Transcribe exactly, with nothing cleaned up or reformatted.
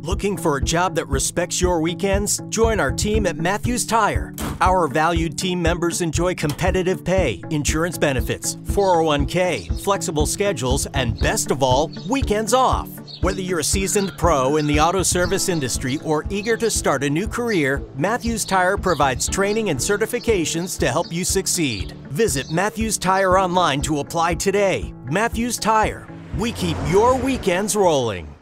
Looking for a job that respects your weekends? Join our team at Matthews Tire. Our valued team members enjoy competitive pay, insurance benefits, four oh one K, flexible schedules, and best of all, weekends off. Whether you're a seasoned pro in the auto service industry or eager to start a new career, Matthews Tire provides training and certifications to help you succeed. Visit Matthews Tire online to apply today. Matthews Tire. We keep your weekends rolling.